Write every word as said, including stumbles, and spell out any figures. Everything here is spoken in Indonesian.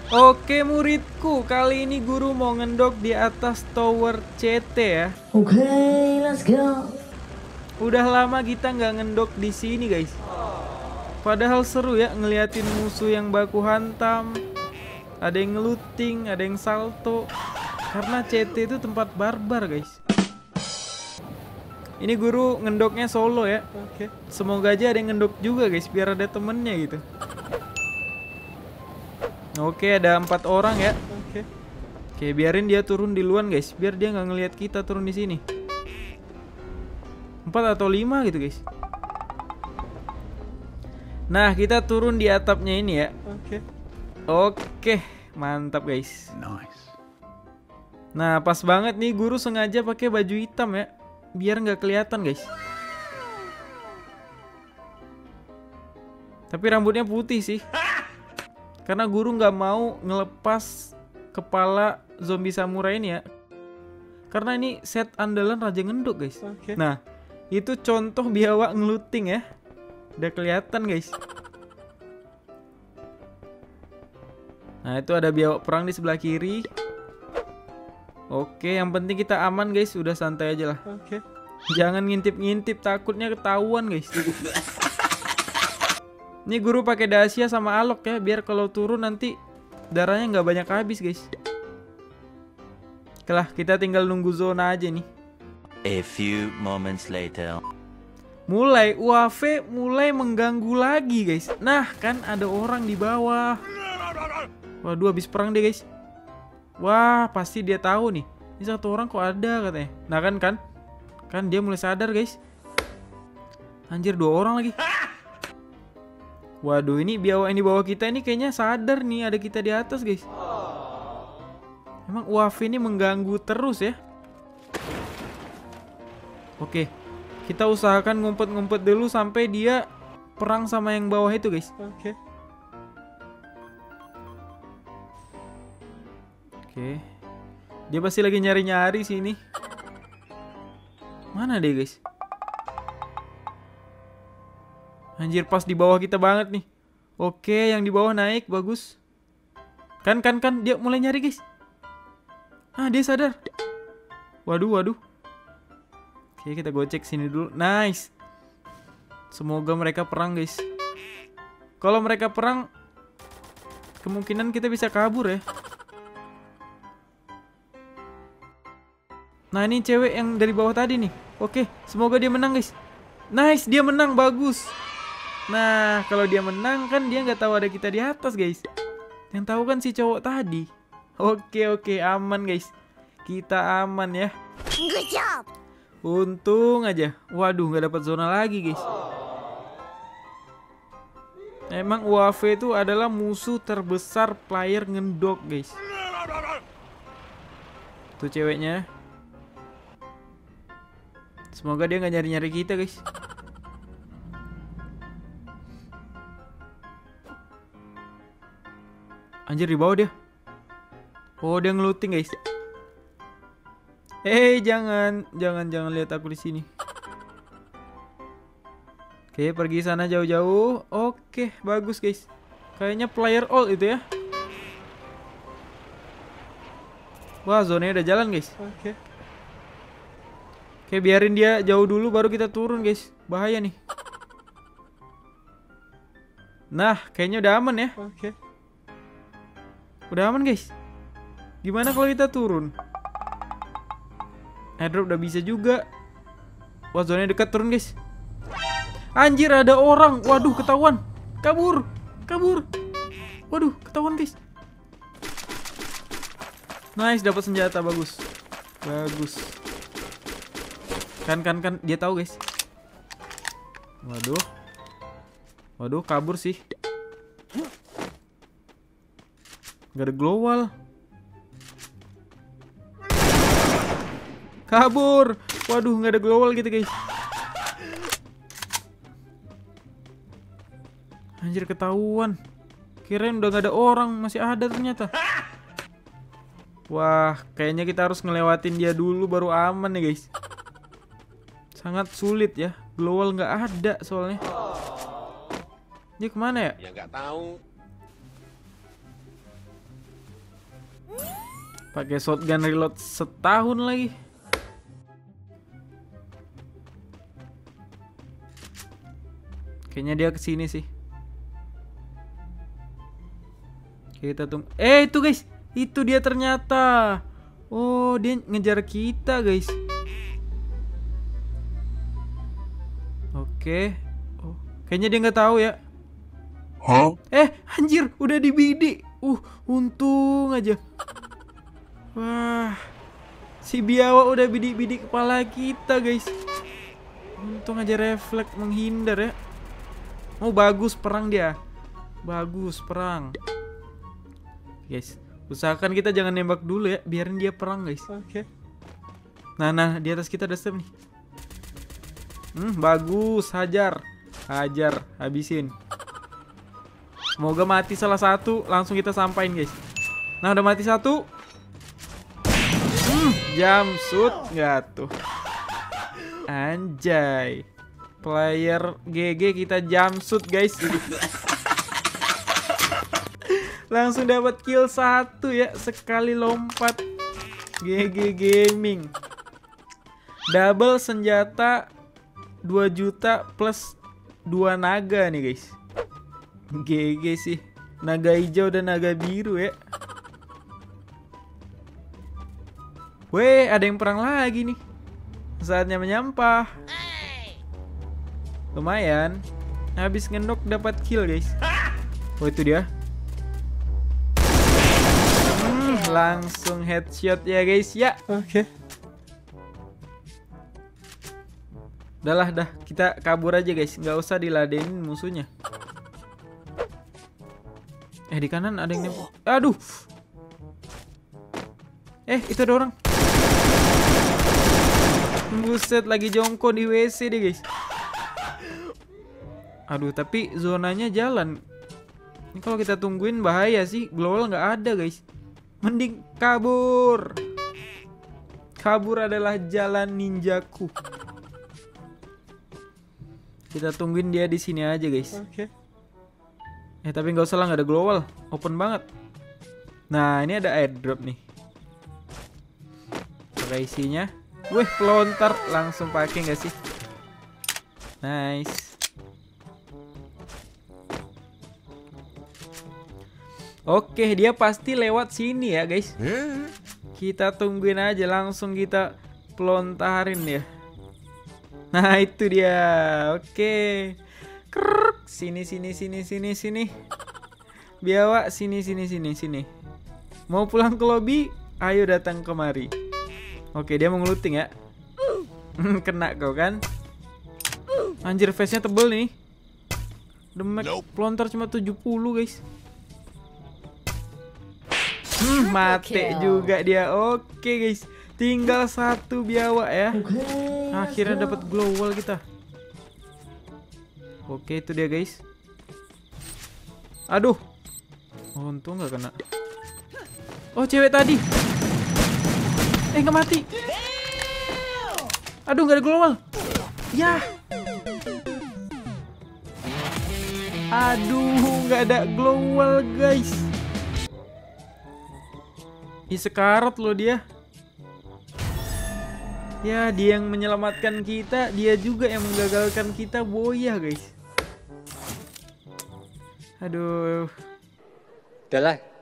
Oke muridku, kali ini guru mau ngendok di atas tower C T ya. Oke, let's go. Udah lama kita nggak ngendok di sini guys. Padahal seru ya ngeliatin musuh yang baku hantam. Ada yang ngeluting, ada yang salto. Karena C T itu tempat barbar guys. Ini guru ngendoknya solo ya. Oke. Semoga aja ada yang ngendok juga guys, biar ada temennya gitu. Oke, ada empat orang ya. Oke. Oke, biarin dia turun di luar guys, biar dia nggak ngelihat kita turun di sini. Empat atau lima gitu guys. Nah, kita turun di atapnya ini ya. Oke. Oke, mantap guys. Nice. Nah, pas banget nih guru sengaja pakai baju hitam ya, biar nggak kelihatan guys. Tapi rambutnya putih sih. Karena guru nggak mau ngelepas kepala zombie samurai ini ya. Karena ini set andalan Raja Ngendok guys. Okay. Nah, itu contoh biawak ngeluting ya. Udah kelihatan guys. Nah, itu ada biawak perang di sebelah kiri. Oke, yang penting kita aman guys. Udah santai aja lah. Oke. Jangan ngintip-ngintip, takutnya ketahuan guys. Ini guru pakai dahsia sama alok ya, biar kalau turun nanti darahnya nggak banyak habis guys. Oke lah, kita tinggal nunggu zona aja nih. A few moments later. Mulai U A V mulai mengganggu lagi guys. Nah kan ada orang di bawah. Waduh, habis perang deh guys. Wah, pasti dia tahu nih. Ini satu orang kok ada katanya. Nah kan kan, kan dia mulai sadar guys. Anjir, dua orang lagi. Waduh, ini biawak yang di bawah kita ini kayaknya sadar nih ada kita di atas guys. Emang U A V ini mengganggu terus ya. Oke, kita usahakan ngumpet-ngumpet dulu sampai dia perang sama yang bawah itu guys. Oke. Oke. Dia pasti lagi nyari-nyari sini. Mana deh guys? Anjir, pas di bawah kita banget nih. Oke, yang di bawah naik, bagus. Kan, kan, kan, dia mulai nyari guys. Ah, dia sadar. Waduh, waduh. Oke, kita gocek sini dulu. Nice. Semoga mereka perang guys. Kalau mereka perang, kemungkinan kita bisa kabur ya. Nah, ini cewek yang dari bawah tadi nih. Oke, semoga dia menang guys. Nice, dia menang, bagus. Nah, kalau dia menang kan dia nggak tahu ada kita di atas guys. Yang tahu kan si cowok tadi. Oke oke, aman guys. Kita aman ya. Good job. Untung aja. Waduh, nggak dapat zona lagi guys. Emang U A V itu adalah musuh terbesar player ngendok guys. Tuh ceweknya. Semoga dia nggak nyari-nyari kita guys. Anjir, di bawah dia. Oh, dia ngeluting guys. Eh, jangan, jangan, jangan lihat aku di sini. Oke, pergi sana jauh-jauh. Oke, bagus guys. Kayaknya player all itu ya. Wah, zonanya udah jalan guys. Oke. Oke, biarin dia jauh dulu baru kita turun guys. Bahaya nih. Nah, kayaknya udah aman ya. Oke. Udah aman guys. Gimana kalau kita turun? Airdrop udah bisa juga. Wah, zonanya dekat, turun guys. Anjir, ada orang. Waduh, ketahuan. Kabur. Kabur. Waduh, ketahuan guys. Nice, dapat senjata, bagus. Bagus. Kan kan kan dia tahu guys. Waduh. Waduh, kabur sih. Gak ada glowal. Kabur. Waduh, gak ada glowal gitu guys. Anjir, ketahuan. Kirain udah gak ada orang, masih ada ternyata. Wah, kayaknya kita harus ngelewatin dia dulu baru aman nih guys. Sangat sulit ya. Glowal gak ada soalnya. Dia kemana ya? Ya nggak tahu. Pakai shotgun reload setahun lagi. Kayaknya dia kesini sih. Kita tunggu. Eh itu guys, itu dia ternyata. Oh dia ngejar kita guys. Oke. Oh, kayaknya dia nggak tahu ya. Hah? Eh anjir, udah dibidik. Uh, untung aja. Wah, si biawak udah bidik-bidik kepala kita guys. Untung aja refleks menghindar ya. Oh bagus perang dia. Bagus perang. Guys, usahakan kita jangan nembak dulu ya, biarin dia perang guys. Oke. Okay. Nah nah di atas kita ada step nih. Hmm bagus, hajar, hajar, habisin. Semoga mati salah satu, langsung kita sampain guys. Nah udah mati satu. Hmm, jumpsuit nggak tuh? Anjay, player G G kita jumpsuit guys. Langsung dapat kill satu ya, sekali lompat. G G Gaming. Double senjata dua juta plus dua naga nih guys. G G sih. Naga hijau dan naga biru ya. Weh, ada yang perang lagi nih. Saatnya menyampah. Lumayan. Habis ngendok dapat kill guys. Oh itu dia. Hmm, langsung headshot ya guys ya. Oke. Okay. Udahlah dah, kita kabur aja guys. Nggak usah diladenin musuhnya. Eh di kanan ada yang nempel. Aduh. Eh itu ada orang. Buset, lagi jongkok di W C deh guys. Aduh tapi zonanya jalan. Ini kalau kita tungguin bahaya sih. Global nggak ada guys. Mending kabur. Kabur adalah jalan ninjaku. Kita tungguin dia di sini aja guys. Oke. Okay. Eh tapi nggak usah lah, nggak ada global, open banget. Nah ini ada airdrop nih. Pakai isinya. Wih pelontar, langsung pakai nggak sih? Nice. Oke dia pasti lewat sini ya guys. Kita tungguin aja, langsung kita pelontarin ya. Nah itu dia. Oke. Krrrk. Sini sini sini sini sini. Biawak sini sini sini sini. Mau pulang ke lobby? Ayo datang kemari. Oke dia mau ngeluting ya. Kena kau kan. Anjir face-nya tebel nih. Demek pelontar cuma tujuh puluh guys. Hmm, mate juga dia. Oke guys, tinggal satu biawak ya. Akhirnya dapat global kita. Oke itu dia guys. Aduh, oh, untung nggak kena. Oh cewek tadi. Eh nggak mati. Aduh nggak ada global. Ya. Aduh nggak ada global guys. Ih sekarat loh dia. Ya dia yang menyelamatkan kita, dia juga yang menggagalkan kita boya guys. Aduh. Udahlah,